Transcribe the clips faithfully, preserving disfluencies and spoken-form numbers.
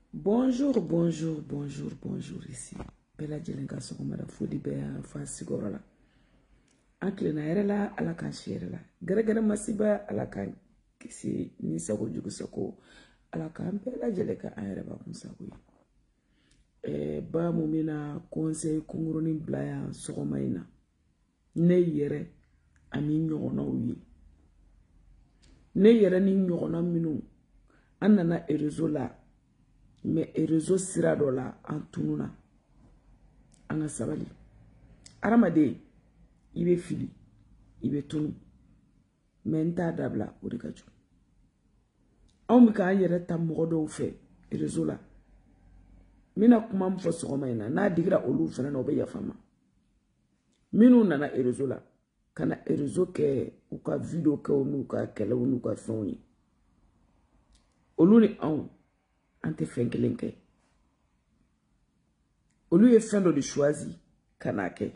Bonjour, bonjour, bonjour, bonjour ici. Bella Jelenka Sogomada Fodi Bea Fasigorola. Ankle na yerela ala kan sherela. Gara-gara masiba ala kan kisi nisago jugusako ala kan Bella Jelenka ayereba kunsago. Eh ba mumina conseil kunguruni blaya sogomaina. Ne yere ami nyogona uyi. Ne yere ni nyogona minu. Anana erezola. Mais réseau sira do la en tununa anga sabali aramade ibe fili ibe tunu menta dabla o de kaju on ka yere tam modo fe réseau la mina kuma mfo sogoma ina na digira olu fana no be yafama minu nana réseau la kana réseau ke u ka video ke onu ka kele onu ka foni olu ni on ante fenkelenke olu ye fendo de choisi kanake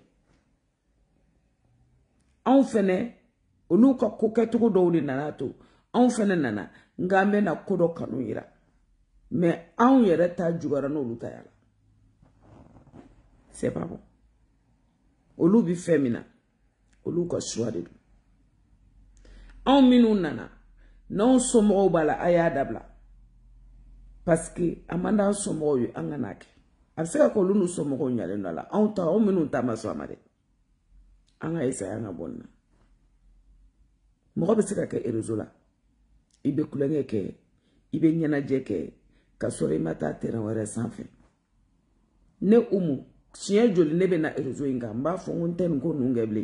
on fene olu ka koketugo do de nanato on fene nana ngambe na kodo kanu ira mais on yere ta jugara no olu tayala c'est pas bon olu bi femina olu ka choix de on minu nana non somo bala aya dabla parce que amanda somo yu anganake abseka ko lunu somo ko nyale nala on ta o minu ta maso amade anga isa yanga bonna mo be seka ke erezola ibe kulenge ke ibe nyana jeke ka sore mata terrain were sanfe ne umu chien joli ne be na erezo inga mba fo nten ko nungeble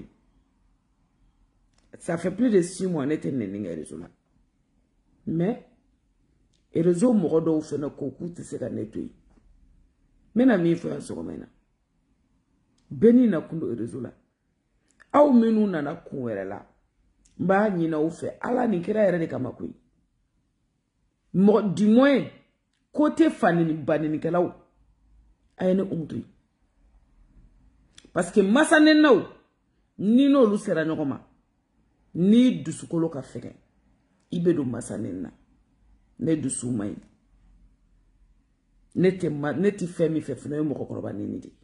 ça fait plus de six mois n'était n'inga erezola mais erezo mo do fe na koku tseka netoi mena mi fo yaso mena beni na kundo erezola au menu na na kuwerela mba nyina ufe ala ni kira yere de kama kui mo du moins côté fanini banini kalaw ayene umtui parce que masane naw ni no lu sera nyokoma ni dusukolo ka feke ibedo masane na ne dusu mai nete ma neti femi fefuna yo moko koroba nini di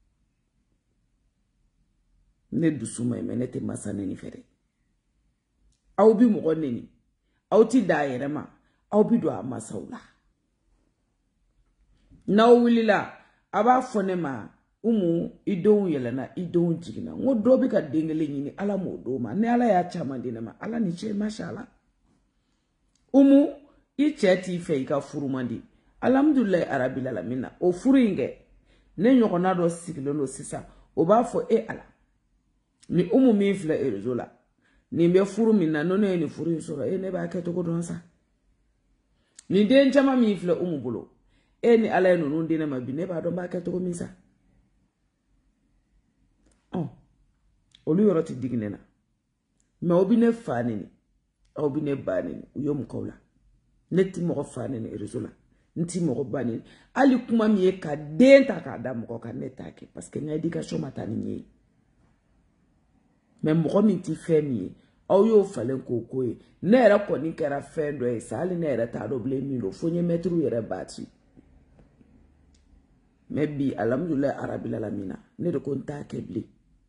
ne dusu mai me nete masane ni fere au bi moko nini au ti daire ma au bi do amasaula na wilila aba fone ma umu idon yelena idon jigina ngodo bi ka dengele nyini ala modo ma ne ala ya chama dina ma ala ni che mashallah umu icheti fe ka furumandi alhamdulillah arabil alamina o furinge ne nyokona do sikilo no sisa o ba fo e ala ni umu mi fla erezola ni be furu mina no ne ni furu soro e ne ba keto ko don sa ni den chama mi fla umu bulo e ni ala no no dina ma bi ne ba do ba keto ko misa oh olu yoro ti dignena me obi ne fani ni obi ne bani ni uyom kola neti mo fani ni erezola nti mo bani ali kuma mi e ka denta ka da mo ka netake parce que ngai éducation matani ni mais mo mi ti femi o yo falen koko e na era ko ni kera fendo e sali na era ta do blame mi lo fonye metru yere bati maybe alhamdulillah arabil alamina ne de konta kebli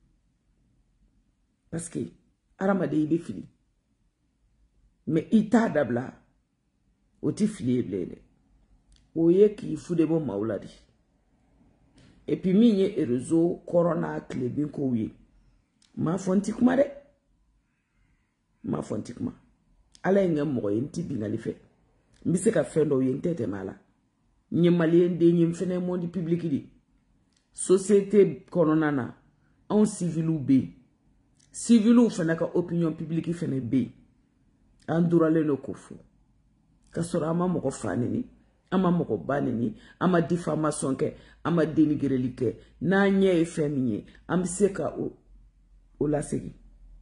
parce que aramade ibe fili mais ita dabla oti fili blele oye ki fude bo mauladi et puis mi ye erezo corona klebin ko wi ma fonti kuma de ma fonti kuma ala ngam mo yenti bingali fe mbise ka fendo yentete mala nyi malien de nyi fene monde public di société corona na on civilu be civilu fene ka opinion publique fene be andurale no kofu ka sora ma mo ko fanini ama moko banini ama diffamation ke ama dénigreli ke na nye femie am seka o o la segi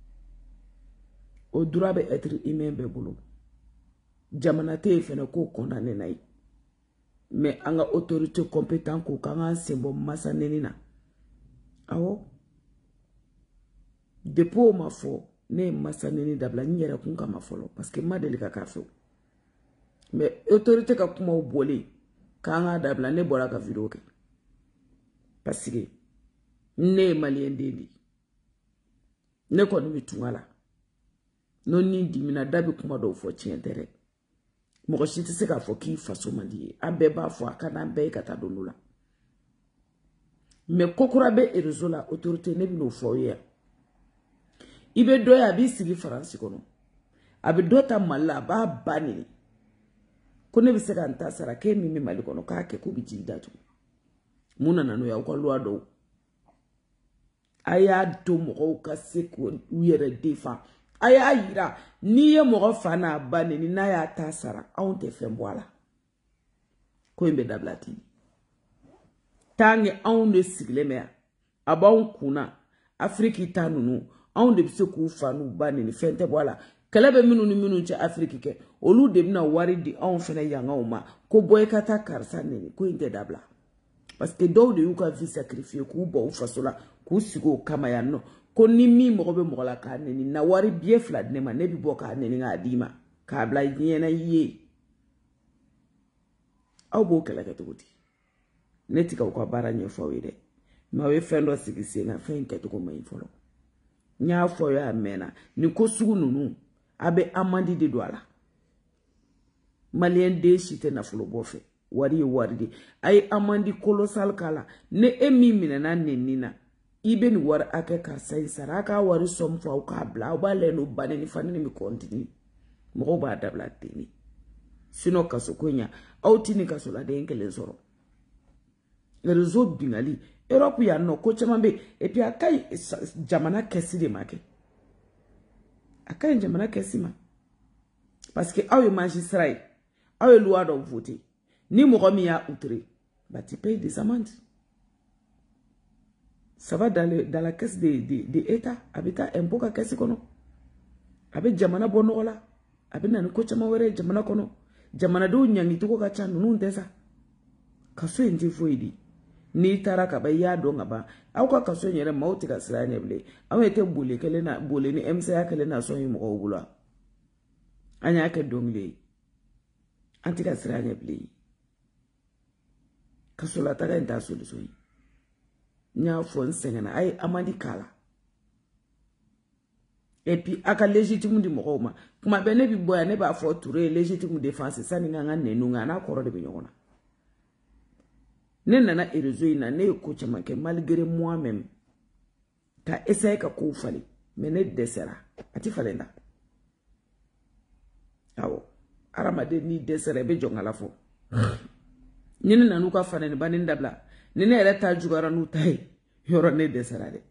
o droit be être humain be bolo jamana te fene ko condamné nay mais anga autorité compétent ko kanga sembo masa nenina awo depo ma fo ne masa neni dabla nyere kun kama folo parce que ma delika ka fo mais autorité ka kuma o bolé kanga dabla ne bora ka video ke parce que ne malien dendi ne ko ni tungala non ni dimina dabi kuma do fo tientere mo ko shiti se ka fo ki faso mandi abe ba fo akana be ka ta donula me kokura be erezola autorité ne bi no fo ye ibe do ya bi sigi France kono abe do ta malla ba bani ko ne bi se ka nta sara ke mi mi mali kono ka ke ko bi jidatu muna nanu ya ko loi do aya do mo ka se ko yere defa aya yira ni ye mo fa na bani ni na ya ta sara on te fe mboala ko imbe dablati tange on de sigle me aba on kuna Afrique tanunu on de se ku fa nu bani ni fente boala kelebe minu ni minu nche Afrique ke olu de bina wari di on fene yanga uma ko boy kata karsa nini ko inte dabla parce que do de yuka vi sacrifier ku bo fasola ku sigo kama ya no ko ni mi mo be mo la ka nini na wari bie flad ne ma ne bi bo ka nini nga dima ka bla yena ye aw bo kala ka tuguti neti ka ko bara nye fo wi de ma we fendo sigisi na fen ke to ko mai folo nya fo ya mena ni ko sugu nunu abe amandi de douala malien de chite na fulo bofe wari wari de ay amandi colossal kala ne emi mina na nenina ibe ni war ake karsai saraka wari som fo ka bla ba le no bane ni fanini mi continue mo ba dabla tini sino kaso konya outini kaso la de enkele soro le réseau bingali Europe ya no ko chamambe et puis akai jamana kesi de make akai jamana kesi ma parce que awe magistrat awe loi de voter ni mo mi ya outré bah tu payes des amendes ça va dans le dans la caisse de de de état habita impôt ka kesi kono abe jamana bono la abe nan ko chama were jamana kono jamana do nyangi to ko ka chanu nun tesa kaso enje foidi ni taraka ba ya do ngaba aw ka kaso nyere mauti ka sira ne ble aw ete bule kele na bule ni M C A kele na so yimo ko bula anya ka dongle anti ka sira ne ble kaso la taga nda so so nya fon sengena ay amandi kala et puis aka légitime di mo ma kuma be ne bi boya ne ba fo touré légitime défense sani nga nenu nga na koro de bi nyona ne nana erezo ina ne ko chama ke malgré moi-même ta essaye ka ko fali mais ne desera ati falenda awo aramade ni desera be jongala fo ni ne nanu ka fane ne banin dabla ni ne era ta jugara nu tai yoro ne desera de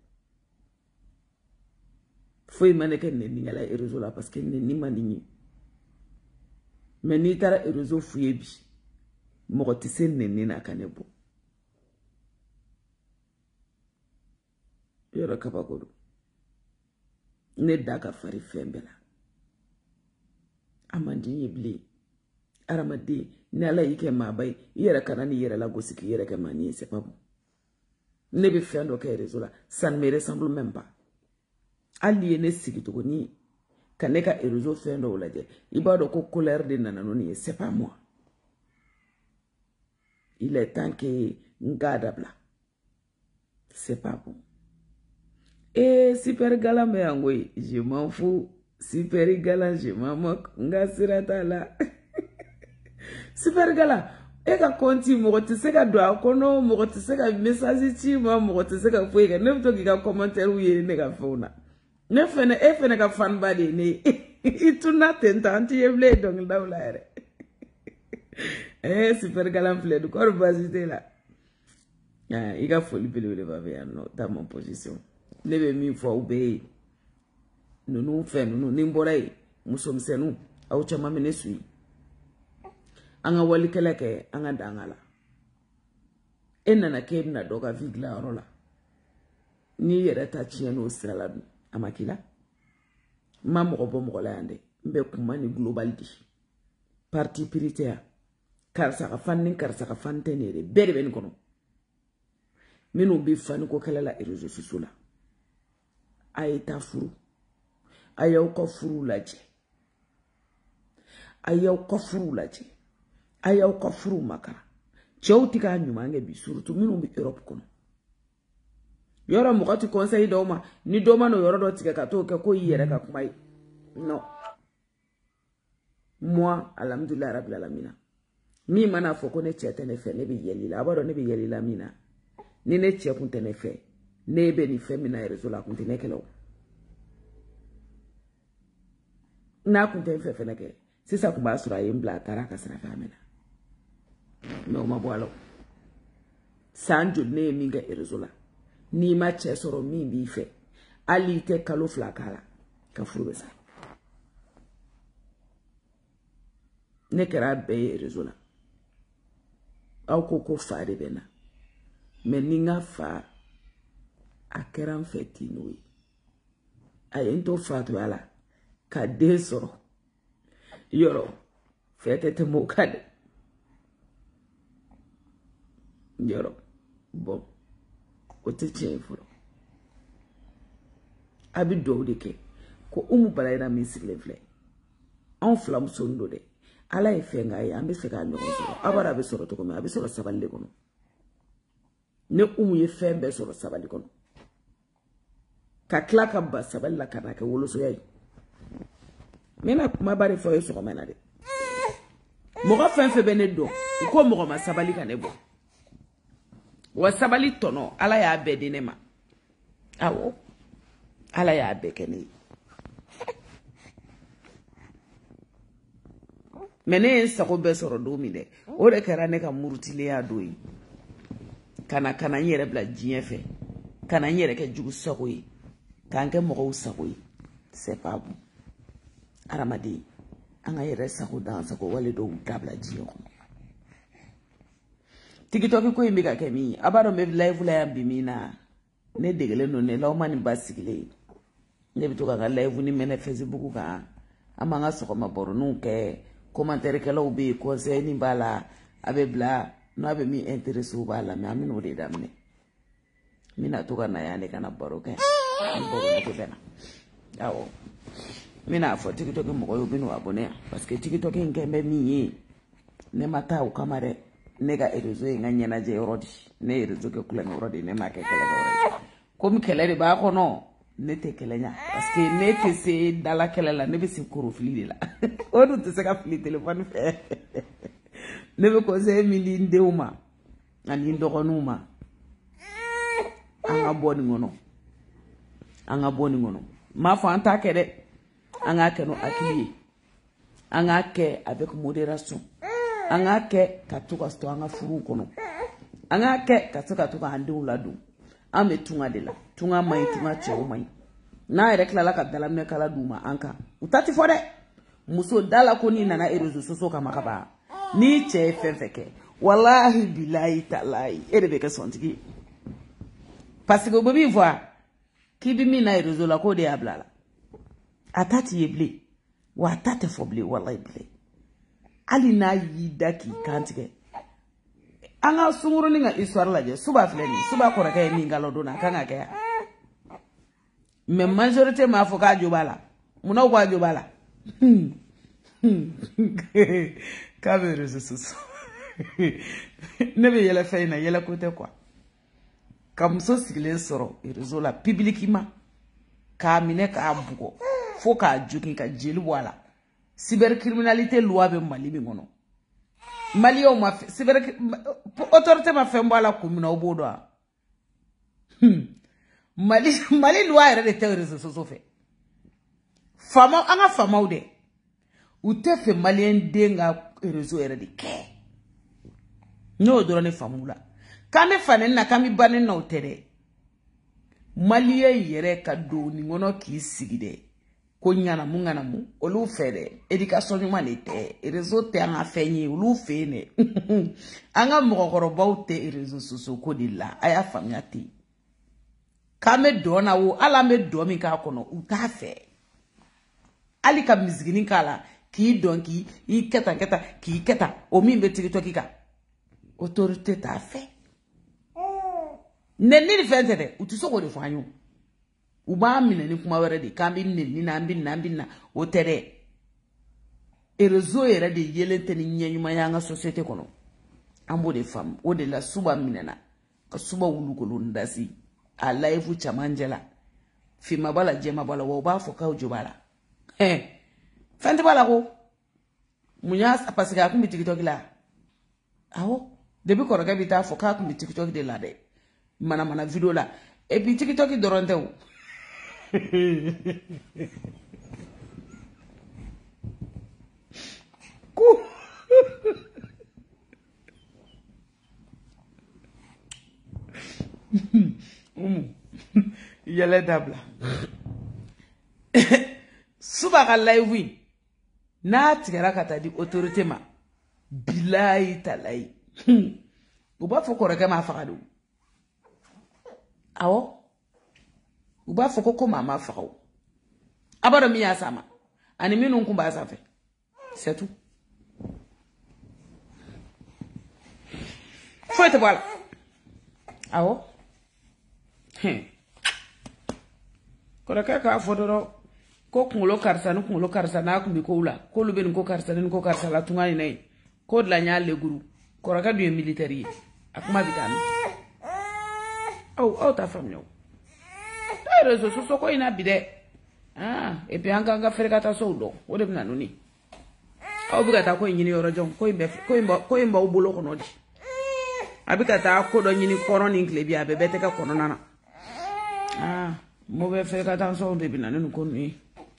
foi mane ke ne ngala erezo la parce que ne ni manini mais ni tara erezo fuyebi mo ti sen ne ni na kanebo yoro kabagodo ne daga fari fembela amandi yibli aramadi nala yike mabai yere kanani yere la gosiki yere ke mani c'est pas bon ne be fendo ke rezola ça ne me ressemble même pas ali ne sigi to ni kaneka erezo fendo olaje ibado ko colère de nanano ni c'est pas moi il est temps que ngadabla c'est pas bon. Eh, super galant me angoi, je m'en fous. Super galant, je m'en moque. Nga sirata la. Super galant. E ka konti mo te se ka do akono, mo te se ka message ti mo mo te se ka foi ka ne to ki ka commentaire wi ne ka fona. Ne fene e fene ka fan badi ne. Ituna tentanti yeble dong dawla ere. Eh, super galant flé du corps basité là. Ah, il a folie pele le va ver no dans mon position. Nebe mi fo ube nunu fe nunu nimborai musom senu au chama menesui anga wali keleke anga dangala enna na kebna doga vigla rola ni yere ta chieno sala amakila mamu obo mola yande mbe kumani global di parti prioritaire karsa ka fannin karsa ka fantenere bere ben kono minu bi fani ko kala la erezo susula ayeta furu ayaw ko furu laje ayaw ko furu laje ayaw ko furu makara cɛw ti ka ɲuman kɛ bi surtout minnu bi Europe kɔnɔ yɔrɔ mɔgɔ ti conseil dɔw ma ni dɔ ma no yɔrɔ dɔ tigɛ ka t'o kɛ ko i yɛrɛ ka kuma ye non moi alhamdulillah rabbil alamin mi mana fɔ ko ne cɛ tɛ ne fɛ ne bi yɛli la a b'a dɔn ne bi yɛli la min na ni ne cɛ kun tɛ ne fɛ ne bɛ ni fɛn min na réseau la kun tɛ ne kɛlɛ o n'a kun tɛ n fɛ fɛnɛ kɛ sisan kun b'a sɔrɔ a ye n bila a taara a ka sira fɛ a mɛna mais o ma bɔ a la san joli ne ye min kɛ réseau la n'i ma cɛ sɔrɔ min b'i fɛ hali i tɛ kalo fila k'a la ka furu bɛ sa ne kɛra bɛɛ ye réseau la aw ko ko fa de bɛ na mais ni n ka fa a kɛra n fɛ ten n'o ye a ye n to fatuya la ka den sɔrɔ yɔrɔ fɛ tɛ tɛmɛ o kan dɛ yɔrɔ bon o tɛ tiɲɛ ye fɔlɔ a bɛ duwawu de kɛ ko Umu Balayira min sigilen filɛ anw fila muso don dɛ ala ye fɛn k'a ye an bɛ fɛ k'a ɲɔgɔn sɔrɔ a b'a a bɛ sɔrɔ cogo min a bɛ sɔrɔ sabali de kɔnɔ ne Umu ye fɛn bɛɛ sɔrɔ sabali kɔnɔ ka tila ka ba sabali la ka na kɛ wolosoya ye n bɛna kumaba de fɔ ye sɔgɔma na dɛ mɔgɔ fɛn fɛn bɛ ne dɔn u ko mɔgɔ ma sabali ka ne bɔ wa sabali tɔnɔ ala y'a bɛɛ di ne ma awɔ ala y'a bɛɛ kɛ ne ye mais ne ye n sago bɛɛ sɔrɔ don min dɛ o de kɛra ne ka murutileya don ye kana kana n yɛrɛ bila diɲɛ fɛ kana n yɛrɛ kɛ jugu sago ye k'an kɛ mɔgɔw sago ye c'est pas bon adamaden an ka yɛrɛ sago dan sago wale dɔw dabila diɲɛ kɔnɔ TikTok ko in bɛ ka kɛ min ye a b'a dɔn n bɛ live la yan bi min na ne degelen don ne la o ma nin ba sigilen ne bɛ to ka n ka live ni mɛnɛ Facebook kan an b'an ka sɔgɔma baroninw kɛ commentaire kɛlaw bɛ yen conseil ni b'a la a bɛ bila n'a bɛ min intéressé o b'a la mais an bɛ n'o de daminɛ n bɛna to ka na yan de ka na baro kɛ an baro nege bɛ na awɔ n bɛna fɔ TikTok mɔgɔw ye u bɛ n'u abonné yan parce que TikTok in kɛ bɛ min ye ne ma taa o kama dɛ ne ka réseau ye n ka ɲɛnajɛ yɔrɔ de ne ye réseau kɛ kulonkɛ yɔrɔ de ne ma kɛ kɛlɛ yɔrɔ ye komi kɛlɛ de b'a kɔnɔ ne tɛ kɛlɛ ɲa parce que ne tɛ se dala kɛlɛ la ne bɛ se korofili de la o dun tɛ se ka fili téléphone fɛ ne bɛ conseil min di n denw ma ani n dɔgɔninw ma an ka bɔ nin kɔnɔ an ka bɔ nin kɔnɔ m'a fɔ an t'a kɛ dɛ an k'a kɛ n'o hakili ye an k'a kɛ avec modération an k'a kɛ ka to ka to an ka furuw kɔnɔ an k'a kɛ ka se ka to k'an denw ladon an bɛ tunga de la tunga man ɲi tunga cɛw man ɲi n'a yɛrɛ tilala ka dalaminɛ kala d'u ma an kan u ta ti fɔ dɛ muso dala ko n'i nana réseau soso kama ka ban n'i cɛ ye fɛn fɛn kɛ walahi bilahi talahi e de bɛ kɛ sɔntigi ye parce que o bɛ min fɔ k'i bɛ min na réseau la k'o de y'a bila la a ta ti ye bilen wa a ta tɛ fɔ bilen walahi bilen hali n'a y'i da k'i kan tigɛ an ka sunkurunin ka histoire lajɛ suba filɛ nin suba kɔrɔkɛ ye min kala don na a kan ka kɛ yan mais majorité m'a fɔ k'a jo b'a la munna u k'a jo b'a la k'a bɛ réseau soso ne bɛ yɛlɛ fɛn in na yɛlɛ ko tɛ quoi ka muso sigilen sɔrɔ réseau la publiquement k'a minɛ k'a bugɔ fo k'a jogin ka jeli bɔ a la cybercriminalité loi bɛ Mali min kɔnɔ Maliyɛnw ma cyber autorité ma fɛn bɔ a la kun min na o b'o dɔn wa Mali Mali loi yɛrɛ de tɛ réseau soso fɛ faamaw an ka faamaw dɛ u tɛ fɛ maliyɛn den ka réseau yɛrɛ de kɛ n'o dɔrɔn ne faamu la k'an bɛ fa ne na k'an bɛ ba ne na o tɛ dɛ maliyɛn yɛrɛ ka don nin kɔnɔ k'i sigi dɛ ko ɲanamu ɲanamu olu fɛ dɛ éducation ɲuman de tɛ réseau tɛ an ka fɛn ye olu fɛ yen dɛ an ka mɔgɔkɔrɔbaw tɛ réseau soso ko de la a y'a faamuya ten k'an bɛ dɔn na o hali an bɛ dɔn min k'a kɔnɔ u t'a fɛ hali ka misiginin k'a la k'i dɔn k'i kɛta kɛta k'i kɛta o min bɛ TikTok kan autorité t'a fɛ nɛni ni fɛn tɛ dɛ u tɛ se k'o de fɔ an ye u b'a minɛ ni kuma wɛrɛ de k'an bɛ nɛni na an bɛ na an bɛ na o tɛ dɛ réseau yɛrɛ de yelen tɛ ni ɲɛ ɲuman ye an ka société kɔnɔ ambo de fam o de la suba minena ka suba wulu ko ndasi a live chamanjela fi mabala jema bala wo ba fo ka jobala eh fente bala ko munya parce que akumbi TikTok la awo depuis ko rega bita fo ka akumbi TikTok de la de mana mana video la et puis TikTok doronte wo ku um yele dabla suba ka live na tigara kata di autorité ma bilahi talai u ba fo ko rega ma fakadu awo u ba fo ko ko mama fakaw abara mi ya sama ani minu kumba safe c'est tout faut te voilà awo hein ko reka ka fo do ko kungulo karsa no kungulo karsa na kumbi ko ula ko lube ko karsa ni ko karsa la tungani nay ko la nya le guru ko raka du militaire akuma bitan oh oh ta fam yo ta rezo so so ko ina bide ah e puis anga nga fere kata so do o de na nuni aw bi kata ko nyini yoro jom ko imbe ko imba ko imba u bulo ko no di abi kata ko do nyini kono ni nklebi abe bete ka kono nana ah mo be fere kata so de bi na nunu ko ni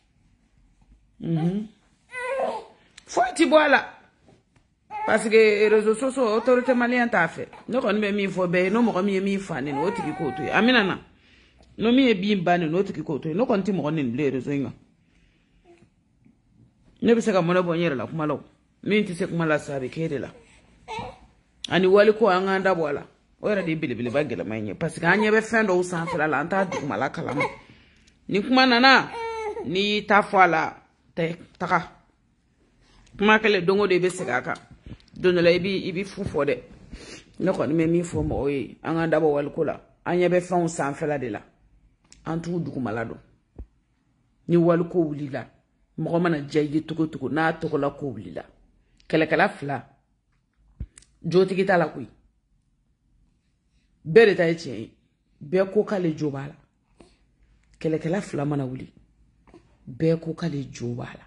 mhm foi ti boala parce que réseaux sociaux autorité malien ta fait no ko be mi fo be no mo ko mi mi fani no tiki ko to amina na no mi e bi mbani no tiki ko to no ko nti mo ni le réseaux nga ne bi se ka mo na bonyere la kuma law mi ti se kuma la sabe kede la ani wali ko anga nda boala o era di bilibili bagela manye parce que anya be fendo usan fela la anta du mala kalama ni kuma nana ni ta fala te taka kuma kele dongo de be se ka donala ibi ibi fufo de ne ko me mi fo mo yi anga dabo wal kula anya be fon san fela de la antu du kuma lado ni wal ko wulila mo mana jayi tuko tuko na to la ko wulila kala kala fla joti kitala kuy bere tay ci be ko kale jobala kala kala fla mana wuli be ko kale jobala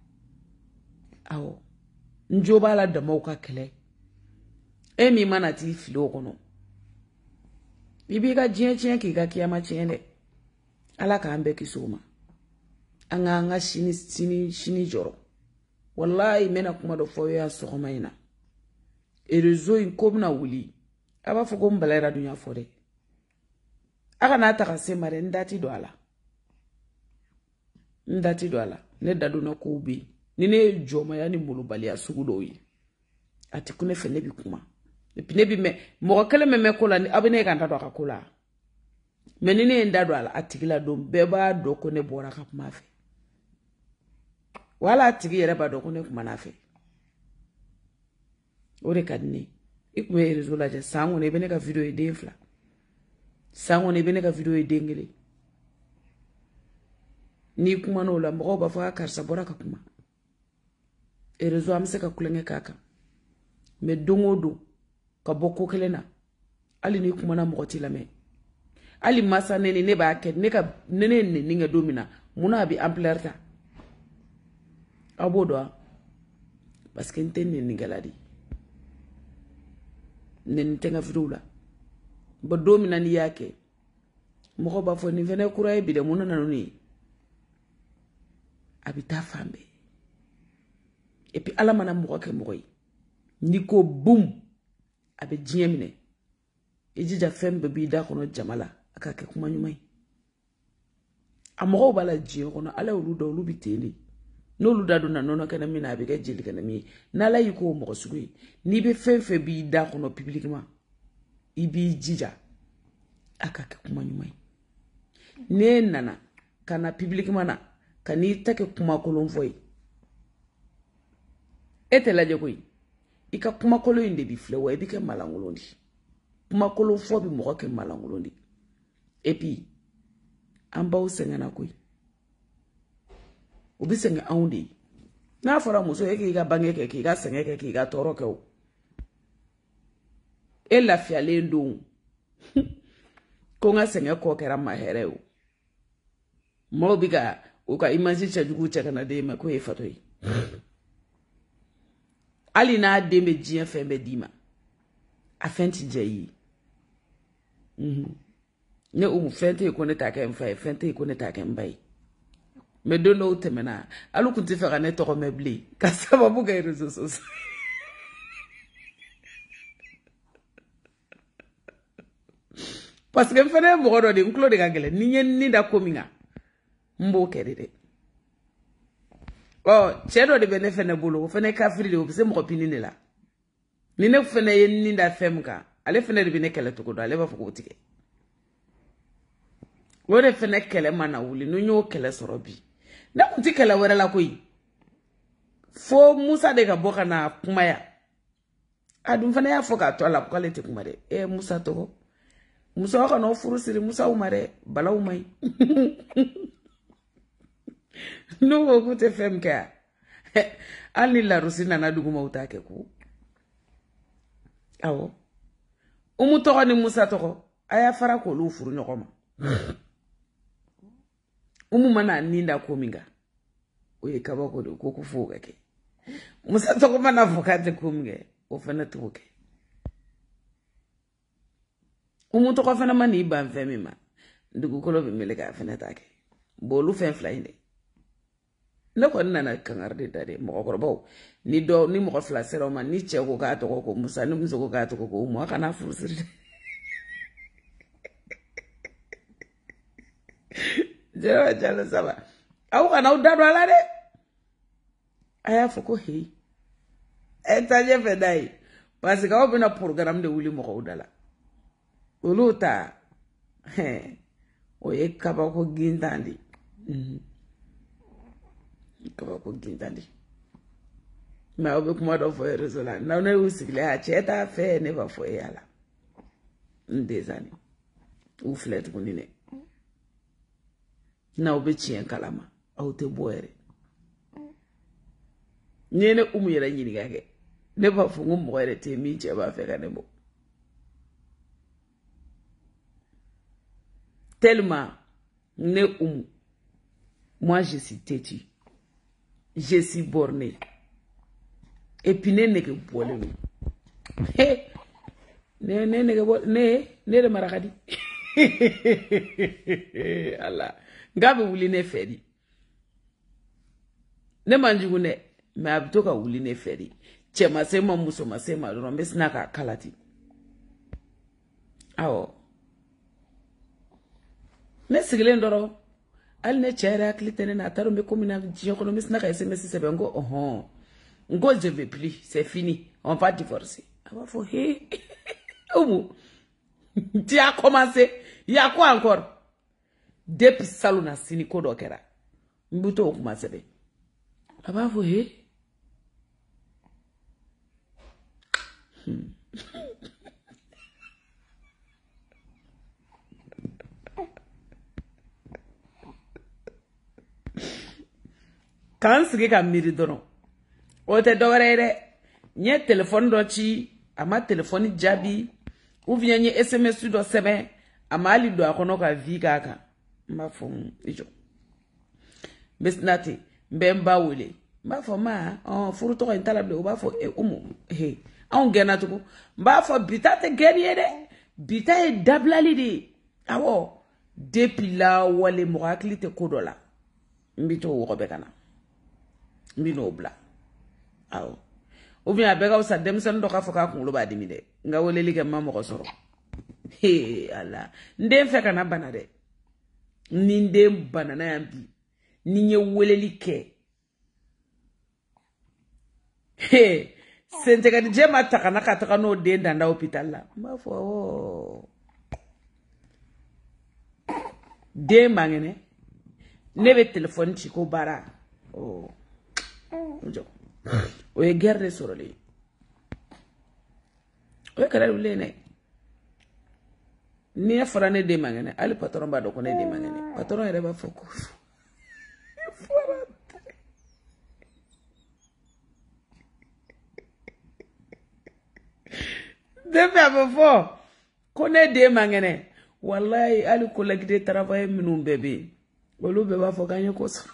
awo njobala da mauka kele emi mana ti filo kono bibi ka jien jien ki ka kiyama chiende ala ka ambe kisuma anga anga shini shini shini joro wallahi mena kuma do fo ya so maina e rezo in komna wuli aba fo ko mbalera dunya fode aka na ta ka se mare ndati do ala ndati do ala ne dadu na ko bi nine joma yani mulu balia sugudo yi ati kune fene bi kuma e pine bi me mo kala me me kola ni abine kan ta do ka kola me nine ndado ala atigila do beba do ko ne bora ka kuma fe wala atigi yere ba do ko ne kuma na fe ore kadni ikwe rezola je sango ne bene ka video e defla sango ne bene ka video e dengele ni kuma no la mo ba fa karsa bora ka kuma e rezo amse ka kulenge kaka me dongodo ka bokko kelena ali ni kuma na mokoti la me ali masa nene ne ba ket ne ka nene ne ninga domina muna bi amplerta abodo parce que ntenne ni galadi nen tenga fidula ba domina ni yake moko ba fo ni vene kurai bi de muna nanuni abita fambe et puis ala mana moko ke moy niko boom abe jiemine ejija fembe bi da kono jamala aka ke kuma nyumai amoko bala jio kono ala ulu do ulu biteli no lu da do na nono kana mina be ga jeli kana mi na la yiko moko sugui ni be femfe bi da kono publiquement ibi jija aka ke kuma nyumai ne nana kana publiquement na kani take kuma kolon foi ete la jokoy ika kuma kolo inde bi flewa ebi ke malangulondi kuma kolo fo bi mo ke malangulondi epi amba usengana koy obi senga aundi na fora muso eke iga bangeke ke iga sengeke ke iga toro ke o e lafiyalen don ko nga sɛŋɛ kɔ kɛra ma hɛrɛ o maaw bi ka o ka image cɛjugu cɛ kana den ma ko ye fato ye hali n'a den bɛ diɲɛ fɛn bɛɛ d'i ma a fɛn ti diya i ye ne umu fɛn tɛ ye ko ne t'a kɛ n fa ye fɛn tɛ ye ko ne t'a kɛ n ba ye mɛ don dɔw tɛmɛna hali kun tɛ fɛ ka ne tɔgɔ mɛn bilen ka sababu kɛ réseaux sociaux parce que n fana ye mɔgɔ dɔ de n tulo de ka gɛlɛn ni n ye ni da ko min kan n b'o kɛ de dɛ ɔ cɛ dɔ de bɛ ne fana bolo o fana ye kafiri de o bɛ se mɔgɔ pini de la ni ne fana ye ni da fɛn min kan ale fana de bɛ ne kɛlɛ cogo dɔn ale b'a fɔ k'o tigɛ o de fana kɛlɛ ma na wuli ni n y'o kɛlɛ sɔrɔ bi ne kun ti kɛlɛ wɛrɛ la koyi fo Musa de ka bɔ ka na kumaya a dun fana y'a fɔ k'a to a la k'ale tɛ kuma dɛ ɛ Musa tɔgɔ Musa ka n'o furu siri Musa ma dɛ balaw ma ɲi n'o ko k'u tɛ fɛn min kɛ yan hali ni larusi nana duguma u t'a kɛ ko awɔ Umu tɔgɔ ni Musa tɔgɔ a y'a fara k'olu furu ɲɔgɔn ma Umu mana nin da ko min kan o ye kabako de ko ko fo ka kɛ Musa tɔgɔ mana fɔ k'a tɛ ko min kɛ o fana t'o kɛ Umu tɔgɔ fana ma n'i ban fɛn min ma dugukolo bɛ mele k'a fana t'a kɛ bon olu fɛn fila in dɛ ne kɔni nana kankari de da dɛ mɔgɔkɔrɔbaw ni dɔ ni mɔgɔ fila sera o ma ni cɛ ko k'a tɔgɔ ko Musa ni muso ko k'a tɔgɔ ko Umu a kana furu siri dɛ jɛrɛ jalo saba aw kana aw da don a la dɛ a y'a fɔ ko heyi ɛ taa ɲɛfɛ da ye parce que aw bɛna programme de wuli mɔgɔw da la olu ta o ye kabako gintan de kabako gintan de mais aw bɛ kuma dɔ fɔ réseau la n'aw ne y'u sigilen a cɛ t'a fɛ ne b'a fɔ e yala n dezani u filɛ tuguni dɛ n'aw bɛ tiɲɛ kalama aw tɛ bɔ yɛrɛ ni ye ne Umu yɛrɛ ɲininka kɛ ne b'a fɔ n ko mɔgɔ yɛrɛ tɛ min cɛ b'a fɛ ka ne bɔ tellement ne Umu moi je suis têtue je suis bornée et puis ne nege bɔlen don ne ne nege bɔ ne ne de mara ka di ala nga bɛ wuli ne fɛ di ne man jugu dɛ mais a bɛ to ka wuli ne fɛ di cɛ ma se ma muso ma se ma dɔrɔn n bɛ sina k'a kala ten awɔ ne sigilen dɔrɔn hali ne cɛ yɛrɛ hakili tɛ ne na a taara n bɛ ko min na diɲɛ kɔnɔ n bɛ sina ka S M S sɛbɛn n ko ɔhɔn n ko je veux plus c'est fini on va divorcer a b'a fɔ he Umu tu as commencé il y a quoi encore depuis salon na sini ko dɔ kɛra n bɛ t'o kuma sɛbɛn a b'a fɔ he k'an sigi ka miiri dɔrɔn o tɛ dɔwɛrɛ ye dɛ n ye telefɔni dɔ ci a ma telefɔni jaabi ou bien n ye S M S dɔ sɛbɛn a ma hali don a kɔnɔ ka vi k'a kan n b'a fɔ i jɔ n bɛ sina ten n bɛ n ba wele n b'a fɔ ma ɔn furu tɔgɔ in t'a la bilen o b'a fɔ ɛ Umu he anw gɛnna tugun n b'a fɔ bi ta tɛ gɛnni ye dɛ bi ta ye dabilali de ye awɔ depuis lawale mɔgɔ hakili tɛ ko dɔ la n bɛ t'o wɔgɔ bɛɛ ka na n bɛ n'o bila awɔ ou bien a bɛɛ ka fisa denmisɛnnin dɔ k'a fɔ k'a kunkolo b'a dimi dɛ n ka weleli kɛ n ma mɔgɔ sɔrɔ he ala n den fɛ kana bana dɛ ni n den banana yan bi ni n ye weleli kɛ he sentigɛdijɛ ma ta kana ka taga n'o den danda hôpital la n b'a fɔ awɔ den man kɛnɛ ne bɛ telefɔni ci ko baara ɔ jɔ o ye guerre de sɔrɔlen ye o ye kɛlɛ wuli dɛ ni ne fɔra ne den man kɛnɛ hali patron b'a dɔn ko ne den man kɛnɛ patron yɛrɛ b'a fɔ ko Depuis à peu fort. Connaît des mangene. Wallahi, ali collègue de travail minum bébé. Olu beba faut gagner quoi ça.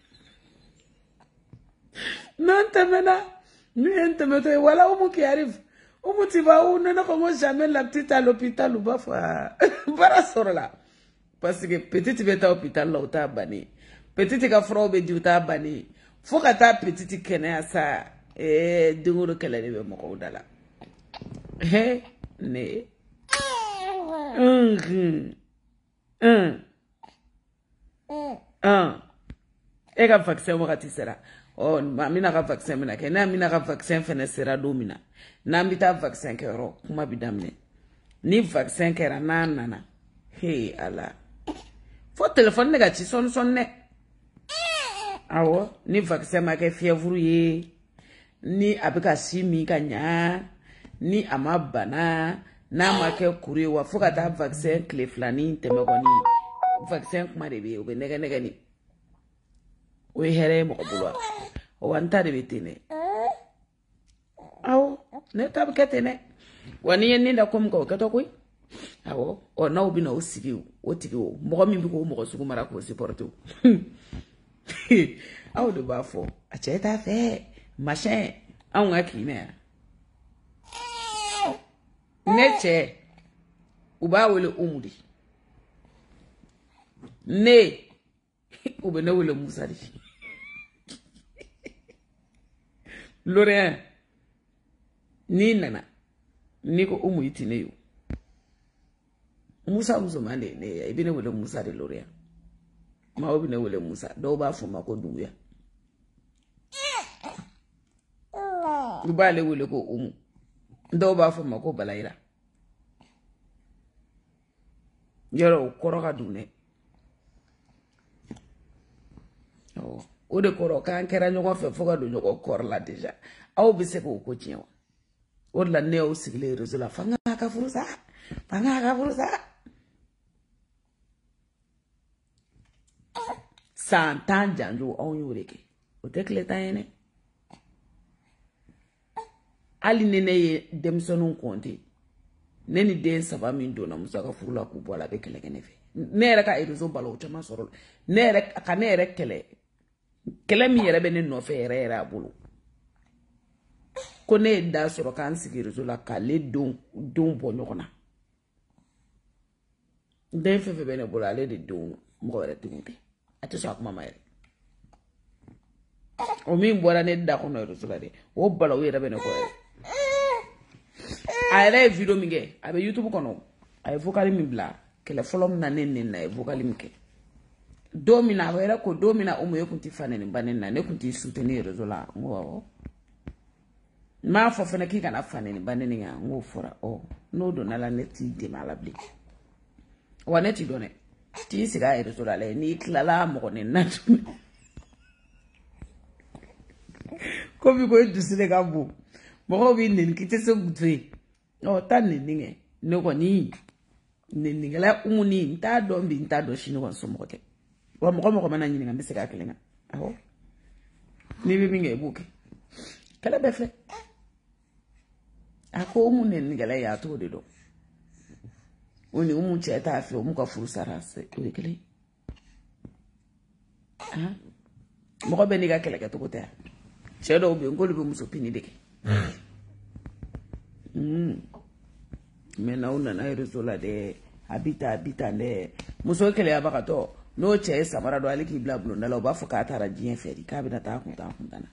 Non, temena. Nous temena. Voilà où qui arrive. Où tu vas où? Non, non, jamais la petite à l'hôpital ou bah, bara sort là. Parce que petite bête à l'hôpital là, ou t'as banni. Petite ka frau be di ou t'as banni. Faut que ta petite kene à ça. Eh, de qu'elle est le mot là. Eh, ne. Un. Un. Un. Et ka vaccin wakati sera. Oh, ma mina ka vaccin mina ke. Na mina ka vaccin fene sera domina. Na mbita vaccin ke ro. Kuma bidamne. Ni vaccin ke ra na nana. Hey, ala. Fo téléphone nega ci son son ne. Awo, ni vaccin ma ke fièvre ye. Ni abika si mi ka nya. Ni ama bana. Na ma ke kuri wa. Fo ka ta vaccin kle flani teme koni. Vaccin kuma de be. Obe nega nega ni. We here mo bulwa. O wanta de betene. Awo, ne tab ketene. Wani yen da kom ko keto koy. Awo, o na obi na o sigi o tigi o. Mo mi bi ko mo sugu mara ko supporter. Awo de ba fo. A cheta fe. Machin. Awu ngaki ne. Neche. Uba wele umudi. Ne. Ube ne wele musari. L'Orient. Ni nana. Ni ko umu itine yo. Musa muso mande ne ibine wele Musa de L'Orient. Ma obine wele Musa. Do ba fuma ko duya. Uba le wele ko umu. Do ba fuma ko balaira. Yoro koroka dune. Oh. O de koro kan kera nyoko fe foga do nyoko kor la deja. Aw be se ko ko tienwa. O la ne o sigle rezo la fanga ka furusa. Fanga ka furusa. Santan janjo on yoreke. O tekle tayene. Ali nene ye demsonu konti. Neni den saba min dona musa ka furula ku bola be kele kenefe. Ne re ka rezo balo chama sorol. Ne re ka ne re kele. Kele mi yere bene no fe yere yere abulu. Kone da soro kan sigirizo la kale don don bonyokona. Den fe fe bene bula le de don mo yere tinguti. Ati so akuma mayere. O mi mbora ne da kono yere sula de. O bala o yere bene ko yere. Ayere video minge abe YouTube kono. Ay vocali mi bla kele folom na nenne na vocali mi ke. Domina wera ko domina umu yo kunti fanene banena ne kunti soutenir rezola ngo ma fo fene ki kana fanene banene nga ngo fora o no do na la neti de malabli waneti done ti siga rezola le ni klala mo ne natu ko bi ko dusile ka bu mo ko bi nen ki te so gutwe o tan ne ninge no ko ni ne ningala umu ni nta do mbi nta do shino ko so mo te wa mo ko mana nyini nga mbese ka kelenga aho ni bi minge buki kala be fe ako umu ne ngala ya to de do oni umu cheta afi umu ka furusa rase o kele ah mo ko be ni ga kele ka to ko te chedo be ngolu be muso pini deke mm mena una na irozola de habita habita ne muso kele abaka to no che samara do aliki bla bla na lo ba fuka tara jien feri ka bi na ta kun ta kun dana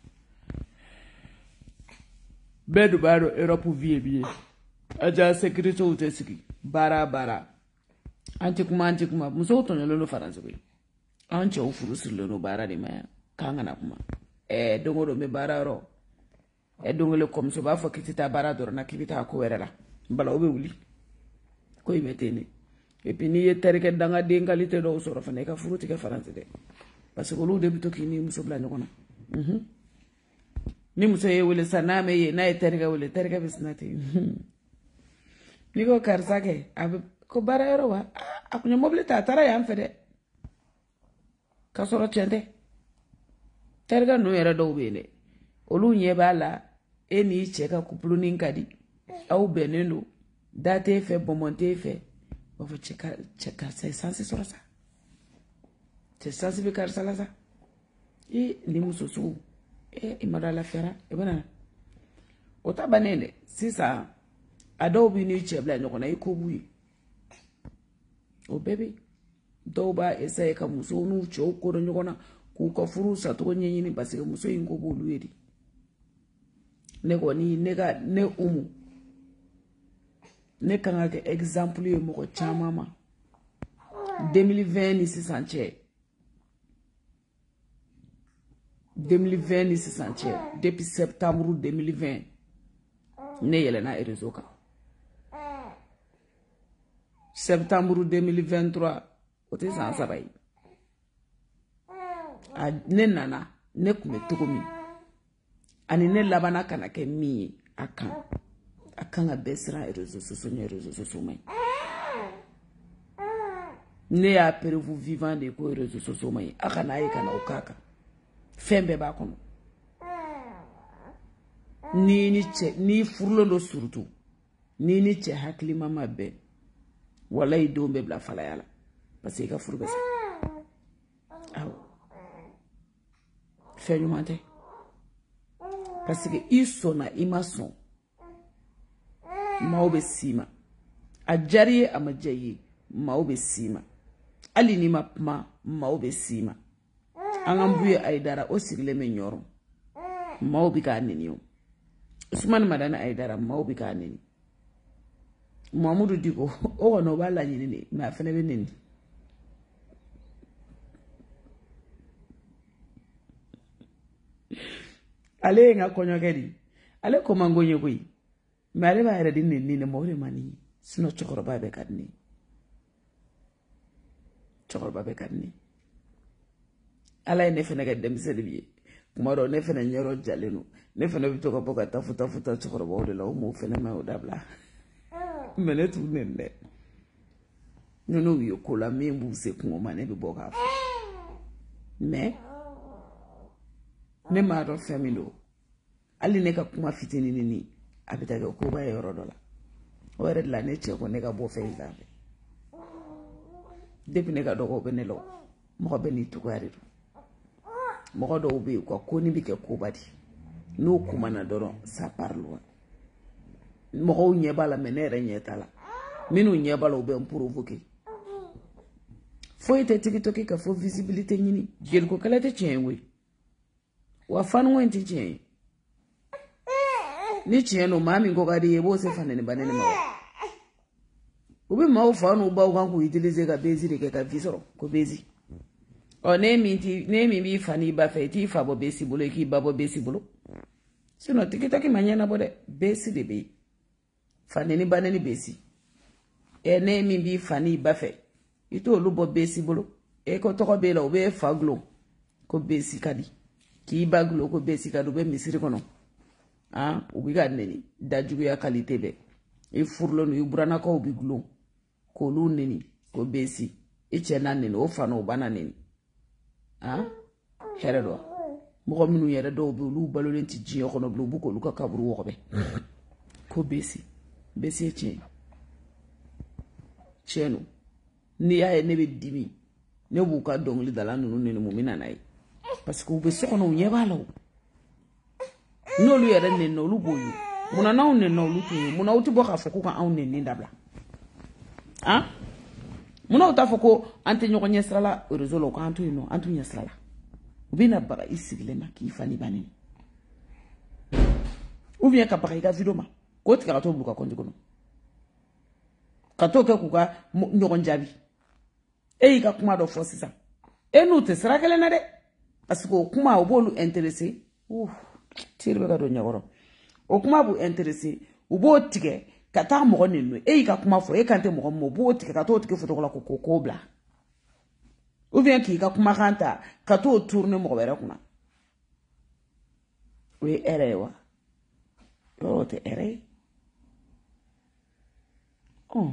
bedu baro Europe vie bien aja sécurité ou tesiki bara bara anti kuma anti kuma muso to no faransa be anti o furu sur le no bara de ma kanga na kuma e dongo do me bara ro e dongo le comme so ba fo kitita bara do na kibita ko werela bala obe wuli ko imetene. Et puis, ni terke danga de qualité do soro fane ka furuti ka faranse de. Parce que l'eau débute qui ni muso bla nyona. Mhm. Ni muso ye wele saname ye na terke wele terke bisnati. Ni ko karsake ab ko bara yoro wa akunya mobile ta tara ya mfede. Ka soro chende. Terga no yera do bene. Olu nye bala eni cheka kupulu ni nkadi. Au beneno, date fait, bon monté fait. On va checker, checker, c'est censé sur ça. C'est censé faire ça là ça. Et les moussousous, et il m'a la faire, et voilà. Au tabanene, c'est ça. Adobe ni chebla, nous on a eu koboui. Au bébé. Doba essaye ka muso nu cho ko do nyona ku ko furu sa to nyenyi ni parce que muso ingo bo luedi ne ko ni ne ga ne umu ne kanga ke exemple yo mo ko chama ma deux mille vingt ni si sanche deux mille vingt ni si sanche depuis septembre deux mille vingt ne yele na réseau ka septembre deux mille vingt-trois ote san sabai a ne nana ne kume togomi ani ne labana kana ke mi akan akan a besra réseaux sociaux ne réseaux sociaux mai ne ya prévu vivant de ko réseaux sociaux mai akana yi kana ukaka fembe ba kono ni ni che ni furlo do surtout ni ni che hakli mama be wallahi dombe bla fala yala parce que ka furu besa aw feñu mate parce que isona imason maobe sima ajari amajayi maobe sima ali ni mapma maobe sima angambuye aidara osigile menyoro maobi ka niniyo Usman madana aidara maobi ka nini Mamadou Diko o no bala nyini ma fene be nini ale nga konyo kedi ale ko mangonye koyi me ale ba era dinni ni ne mawle mani sino chokoro ba be kadni chokoro ba be kadni ala ne fene ga dem sedbi kuma do ne fene nyoro jalenu ne fene bi to ko boka tafuta futa chokoro ba wole lawo mo fene ma odabla mene tu nende nono yo kola membu se kuma ne bi boka me ne ma do familo ali ne ka kuma fitini ni abita ko ba yoro dola o re la ne che ko ne ka bo fe zabe depuis ne ka do ko benelo mo be ni tukari mo ko do be ko ko ni bi ke ko badi no kuma na doro sa parlo mo ko nyebala menere nyetala minu nyebala o be provoquer faut être tikitoki ka faut visibilité nyini gel ko kala te chenwe wa fanu wenti chen ni chen no mami ngokadi yebo se fanene banene mawo ubi mawo fanu ba ukan ku utiliser ka bezi de ka visoro ko bezi o ne mi ti ne mi bi fani ba fe ti fa bo besi bolo ki ba bo besi bolo sino tikitoki manyana bode besi de be fanene banene besi e ne mi bi fani ba fe ito lu bo besi bolo e ko to ko be la obe faglo ko besi kadi ki baglo ko besi kadu be misiri kono ah ubi ga neni dajugu ya qualité be e furlo no ibrana ko ubi glo ko lu neni ko besi e chena neni o fano bana neni ah heredo mo ko minu yere do be lu balo lenti ji ko no bu ko lu ka kabru wo be ko besi besi e chen chenu ni ya ne be dimi ne bu ka dongli dala nunu neni mumina nai parce que ube soko no nyebala no lu yere ne no lu boyu muna na onne no lu tuye muna uti boka foko kan onne ni ndabla ah muna uta foko ante nyoko nyesrala rezolo ko antu no antu nyesrala ubina baga isigile maki fani banini ou bien ka baga ga video ma ko tika ka to buka konji kono ka to ke kuka nyoko njabi e ka kuma do fosisa e no te sra kele na de parce que kuma obolu intéressé ouf tirbe ga do nyagoro o kuma bu intéressé ubo tike kata mo nenu e ka kuma fo e kante mo mo bo tike ka to tike foto ko la ko ko bla ou bien ki ka kuma kanta ka to tourner mo bere kuna we erewa yo te ere oh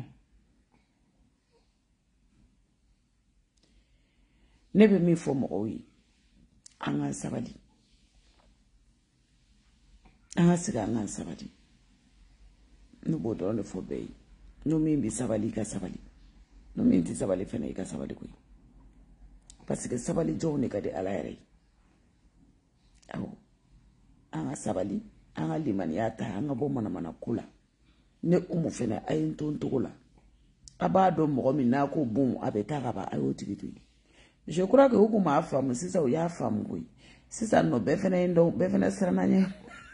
nebe mi fo mo wi anga sabadi anga siga anga sabadi no bo do ne fo be no mi bi sabali ka sabali no mi ti sabali fene ka sabali ko parce que sabali jone ka de ala yare aw anga sabali anga limaniata anga bo mana mana kula ne umu fene ayin ton togola aba do mo mi na ko bon abeta ka ba ayo tigitu je crois que huku ma femme si ça ya femme oui si ça no be fene ndo be fene srananya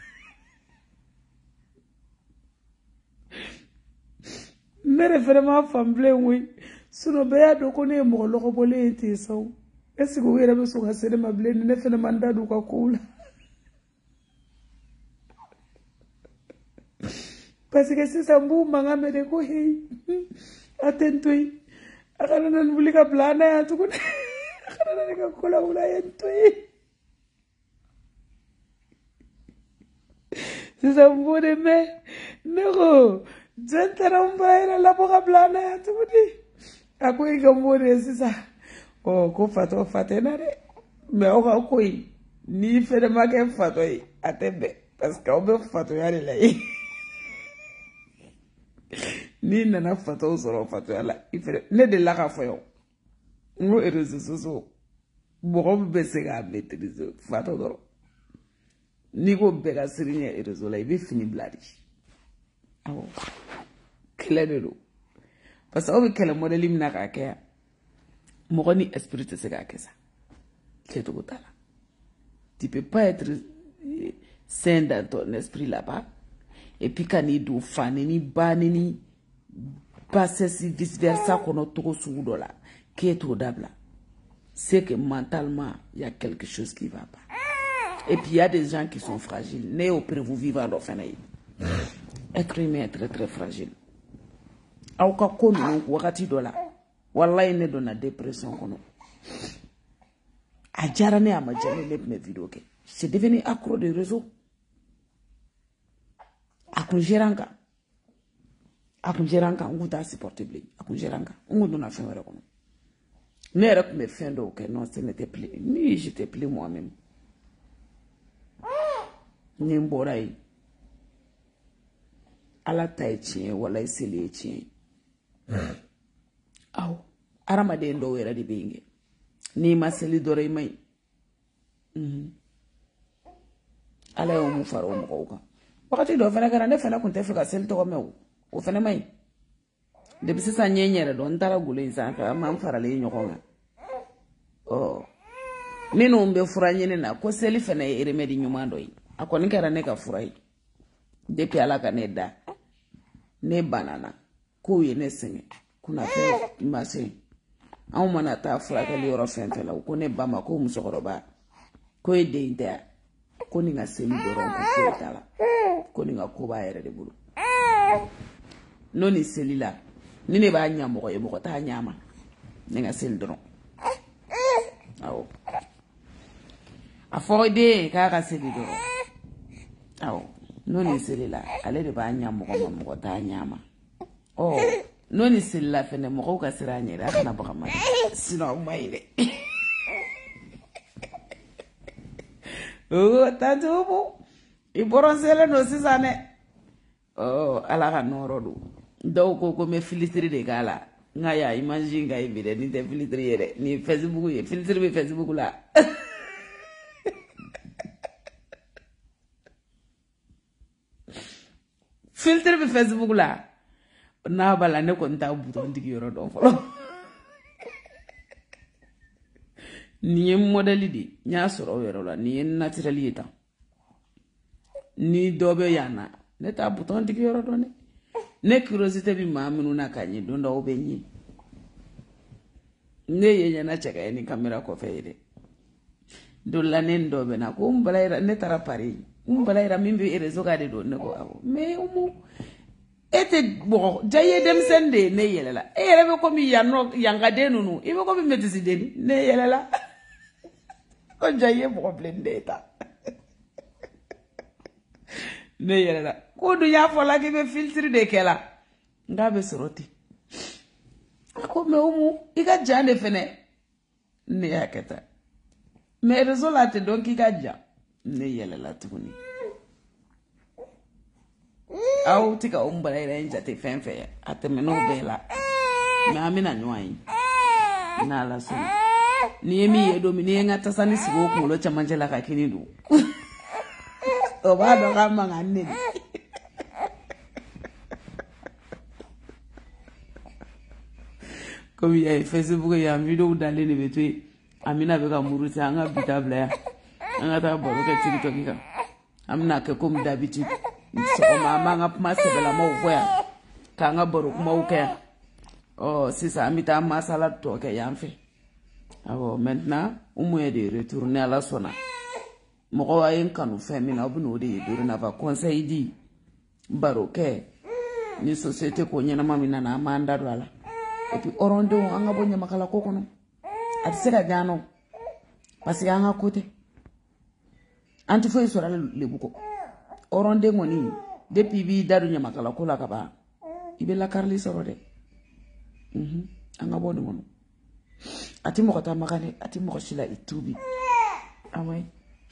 mere vraiment femme blé oui suno be ya do ko ne mo lo ko bolé ti saw est-ce que vous avez besoin de faire ma blé ne fene manda du ko kula parce que si ça mbou manga me de ko hey atentoi akana nan bulika plana ya tukune akana nan ka kola ula yentoi si ça mbou de me nero jentaramba era la boka plana ya tukune akoi gambo de si ça oh ko fato fatena de me o ka koi ni fede make fato yi atembe parce que o be fato ya la yi ni nana fato soro fato yala ifere ne de la ka foyo ngo erezo soso bo be se ga maîtriser fato doro ni ko be ga sirinya erezo la ibe fini bladi awo kele do parce que o be kele modeli mina ka ke mo ni esprit se ga ke ça c'est tout tala tu peux pas être sain dans ton esprit là-bas et puis quand il do fani ni banini passer si vice versa kono toko suudo la qui est trop d'abla c'est que mentalement il y a quelque chose qui va pas et puis il y a des gens qui sont fragiles né au prévu vivant dans fanaï être humain est très très fragile au ka kono wakati dola wallahi ne dona dépression kono a jarane amajane ne mes vidéos ke c'est devenu accro de réseau akun geranka akun geranka on ta supportable akun geranka on donna fin wala kono ne rek me fin do que non ce n'était plus ni j'étais plus moi-même ni mborai ala taichi wala isili chi aw aramade ndo wera di binge ni maseli dore mai mhm ala o mu faro mo ko wakati do fena kana ne fena kunte fika sel to me o fena mai de bisisa nyenyere do ntara gule isaka ma mfara le nyokonga oh nino mbe furanye na ko seli fena e remedi nyumando yi akoni kara ne ka furai depuis ala ka ne da ne banana ko ye ne senge kuna fe mase aw mana ta fura ka le yoro fentela ko ne bama ko musokoroba ko e de ida ko ni nga seli do ron ko tala ko ni nga ko ba yere de bulu noni seli la ni ne ba nya mo ye mo ta nyama ni nga seli do aw afo de ka ka seli do aw noni seli la ale de ba nya mo ko mo ta nyama oh noni seli la fene mo ko ka sira nyera kana ba ma sino mai de oh tantubu iboronsele no sisane oh ala ka noro du do ko ko me filtrer de gala ngaya imagine ga ibide ni te filtrer yere ni Facebook ye filtrer be Facebook la filtrer be Facebook la na bala ne ko nta bouton digi yoro do folo ni modeli di nya soro yoro la ni naturel yeta ni dobe yana ne ta bouton digi yoro do ne ne curiosité bi ma minu na kanyi do ndo be nyi ne ye na cheka ni camera ko feede do la ne ndo be na ko mbalaira ne tara pari mbalaira mimbi rezo ga de do ne ko awo mais umu ete bo jaye dem sende ne yelela e yele be ko mi yanno yanga de nunu e be ko mi metisi de ne yelela ko jaye problème d'eta ne yelela ko du ya fola ke be filtre de kela nga be soroti ko me umu iga jande fene ne yaketa me resolate donc iga ja ne yelela tuni au tika umbala ila nja te fenfe ate meno bela me amina nywanyi na la so ni emi yedo mi ni ngata sani sigo kulo cha manjela ka kini du o ba do kama ngane comme il y a Facebook ya video dale ne betwe amina be ka muruti anga bitabla ya anga ta bolo ke TikTok ka amna ke comme d'habitude so mama nga masebela mo kwa ka nga boro kuma uke oh sisa amita masala to ke yamfe abo maintenant umu e de retourner à la sona mo ko ayen kanu femina obuno de duru na va conseil di baroke ni société ko nyana mamina na amanda dwala et puis orondo anga bonya makala ko kono at sera gano parce que anga côté antu fo sura le buko oronde ngoni depuis bi daru nya makala ko la kaba ibe la karli soro de mhm anga bodu ngono ati mo kata makale ati mo shila itubi amai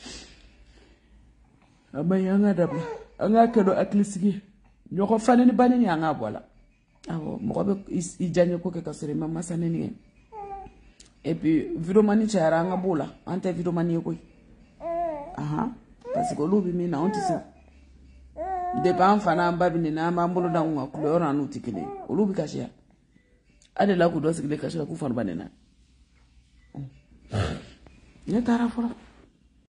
amai anga dabla anga kedo aklisigi nyoko faneni baneni anga bola awo mo ko be ijanye ko ke kasere mama saneni et puis vidéomani chara anga bola ante vidéomani ko aha parce que lobi mi na onti sa de ban fana mbabi ni na mbambolo da ngwa kulora anu tikile olubi kashia ade la ku do sigile kashia ku fanu banena ne tara fora